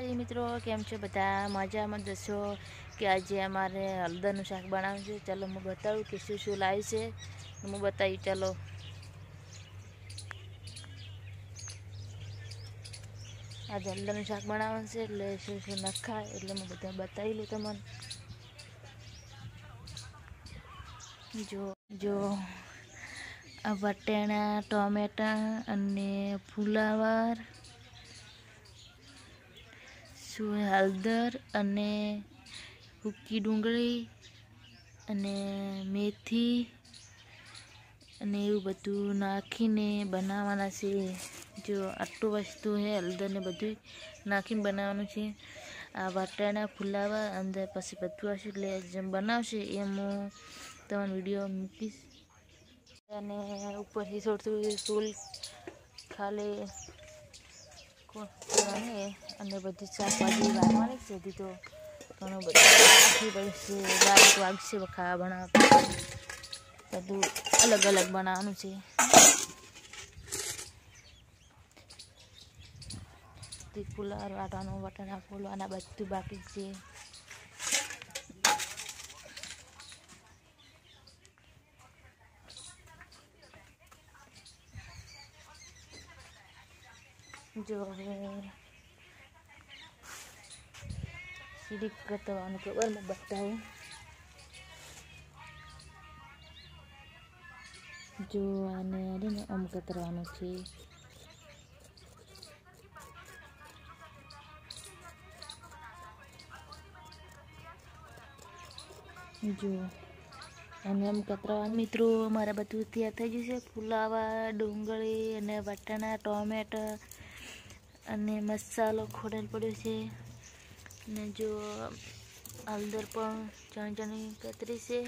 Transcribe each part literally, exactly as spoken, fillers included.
માતાજી મિત્રો, કેમ છો બધા? મજામાં જશો કે આજે અમારે હળદરનું શાક બનાવવું છે। ચાલો હું બતાવું કે શું શું લાવ્યું છે, હું બતાવી। ચાલો આજે હળદરનું શાક બનાવવાનું છે એટલે શું શું નખાય એટલે હું બધા બતાવી લઉં તમને। જો જો આ વટાણા, ટોમેટા અને ફુલાવર, શું હળદર અને સૂકી ડુંગળી અને મેથી અને એવું બધું નાખીને બનાવવાના છે। જો આટલું વસ્તુ છે, હળદર ને બધું નાખીને બનાવવાનું છે। આ વટાણા, ફુલાવર અંદર પછી બધું હશે એટલે જેમ બનાવશે એમ હું તમને વિડીયો મૂકીશ। અને ઉપરથી થોડું સૂલ ખાલી અને બધી શાકભાજી વાળવાની છે। હજી તો ઘણું બધું નાખવી પડશે, બારીક વાગશે ખાવા બનાવવા બધું અલગ અલગ બનાવવાનું છે। ફુલાવર વાટવાનું, વટાણા ફોલવાના બધું બાકી છે। જો હવે સીડી કરવાનું ખબર મેં બતાવું। જો આને ને આમ કતરવાનું છે। જો અને આમ કતરવાનું મિત્રો, મારા બધું તૈયાર થઈ ગયું છે। ફુલાવર, ડુંગળી અને વટાણા, ટોમેટા અને મસાલો ખોડેલ પડ્યો છે। અને જો હળદર પણ ચણી ચણી કતરી છે,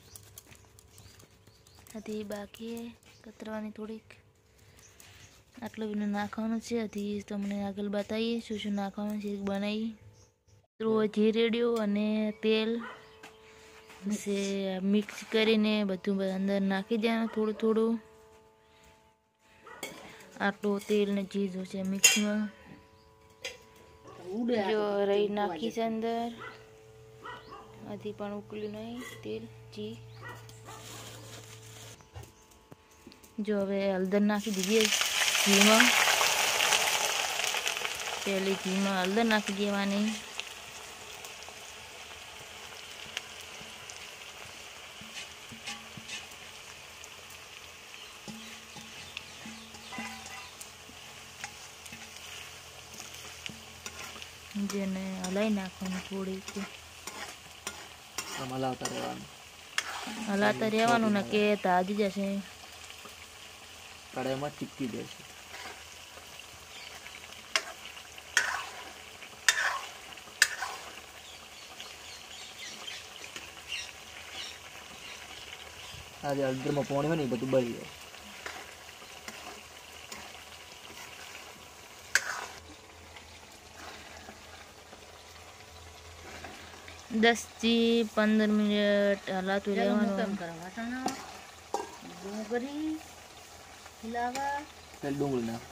હજી બાકી કતરવાની થોડીક। આટલું બધું નાખવાનું છે, હજી તમને આગળ બતાવીએ શું શું નાખવાનું છે બનાવી। તો જીરું રેડ્યું અને તેલ પછી મિક્સ કરીને બધું અંદર નાખી દેવાનું થોડું થોડું। આટલું તેલ ને જીરું છે મિક્સમાં। જો રહી નાખી છે અંદર, હજી પણ ઉકળ્યું નહીં તેલ જી। જો હવે હળદર નાખી દીધી ઘીમાં, પેલી ઘીમાં હળદર નાખી દેવાની। જેને હલાવી નાખવાનું થોડીક, હલાવતા રહેવાનું હલાવતા રહેવાનું ને કે તાજી જશે, કડાઈમાં ચીપકી જશે। આજે હળદરમાં પાણી હોય ને એ બધું બળી જાય। દસ થી પંદર મિનિટ હલાતું રહેવાનું। ડુંગળી, ફુલાવર, ડુંગળી નાખ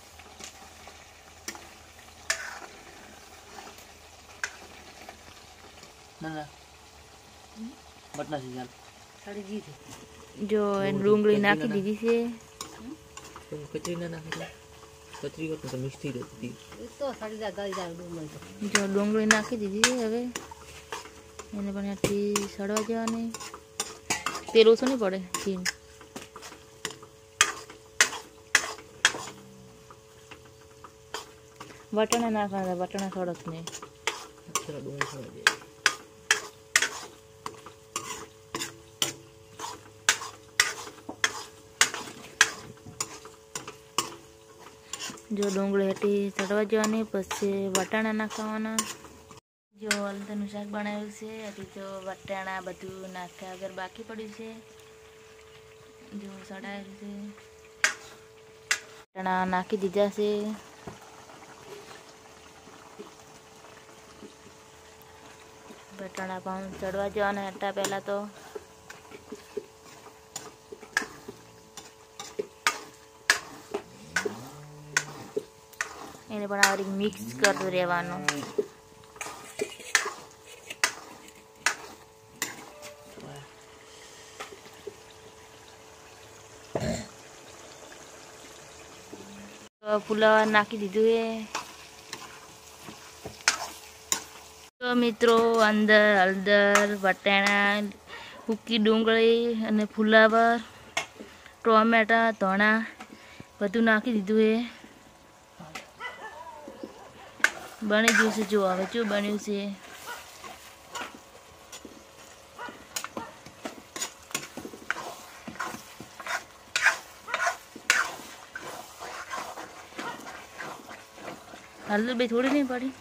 ના ના બટના છે ચાલ। જો ડુંગળી નાખી દીધી છે। કચરી ના નાખી, કચરી કરતો તો મિક્સ થઈ જતી। જો ડુંગળી નાખી દીધી છે, હવે એને પણ આટલી સડવા દેવાની। તેલ ઓછું નહીં પડે ઘી। વટાણા નાખવાના, વટાણા સડક નહીં। ડુંગળી સડવા દે। જો ડુંગળી હેઠી સડવા જવાની, પછી વટાણા નાખવાના। જો હળદરનું શાક બનાવ્યું છે, હજી તો વટાણા બધું નાખ્યા વગર બાકી પડ્યું છે। જો સડાયેલું છે, વટાણા નાખી દીધા છે। વટાણા પણ ચડવા જવાના હતા પહેલાં તો। એને પણ આ રીતે મિક્સ કરતું રહેવાનું. ફુલાવર નાખી દીધું એ. તો મિત્રો અંદર હળદર, વટાણા, સૂકી ડુંગળી અને ફુલાવર, ટોમેટા, ધાણા બધું નાખી દીધું એ. બની ગયું છે. જો હવે શું બન્યું છે. हल्दी भी थोड़ी नहीं पड़ी.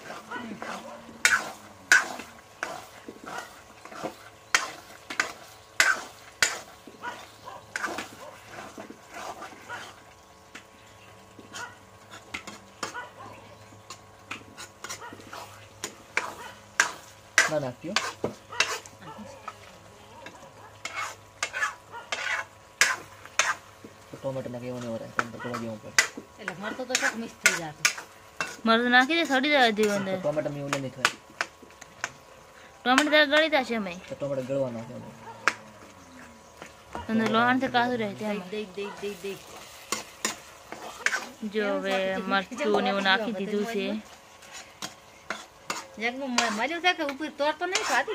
ना नाखियो टोमेटो नाखे नहीं हो रहा है टोमेटो थोड़ा गेहूं पर એટલે મરતો તો çok મિક્સ થઈ જાતો. મરતો નાખી દે સડી જાય દી અંદર. ટોમેટો મી ઓલે નહીં થાય. ટોમેટો તો ગળી જશે મે. તો ટોમેટો ગળવાનો છે. અંદર લોહણ થી કાઢું રહે ત્યાં. દે દે દે દે. જો હવે મરચું ને એવું નાખી દીધું છે. જગમાં મળ્યું છે કે ઉપર તોડ તો નહીં ખાતી.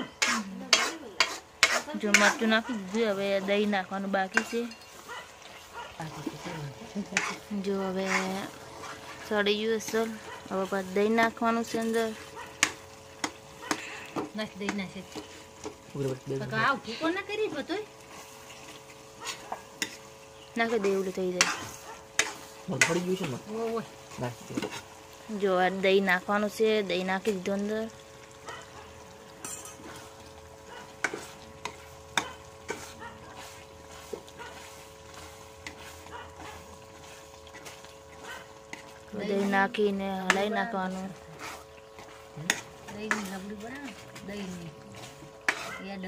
જો મરચું નાખી દીધું. હવે દહીં નાખવાનું બાકી છે. જો હવે સડી ગયું અસલ. હવે પાછું દહીં નાખવાનું છે અંદર. નાખી દઈ નાખે. પૂરે બસ તો આવ ઠીકો ના કરી બતોય. નાખી દે એવું થઈ જાય. મત પડી ગયું છે ને. ઓ ઓ નાખી દે. જો આ દહીં નાખવાનું છે. દહીં નાખી દીધું અંદર. દહીં નાખીને હલાવી નાખવાનું. દહીંની રબડી બનાવ. દહીંની યાદ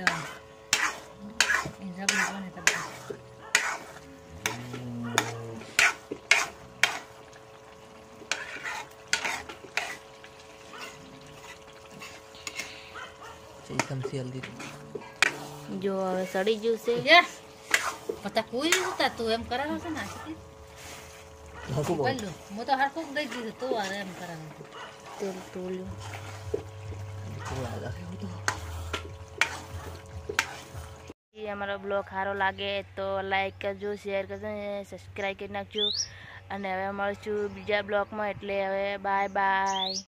એ રબડી બને તો સહી સમસી હલ્દી. જો હવે સડી ગયું છે. યસ પતા કોઈ નહીં હોતા તું એમ કરાવે છે ને આશી નાખું બહુ. પહેલું હું તો હરખું દઈ દીધું તું આ એમ કરાવે. તેલ તોલ્યું. થોડા રાખે તો અમારો બ્લોગ સારો લાગે તો લાઈક કરજો, શેર કરજો, સબસ્ક્રાઈબ કરી નાખજો. અને હવે મળશું બીજા બ્લોગમાં. એટલે હવે બાય બાય.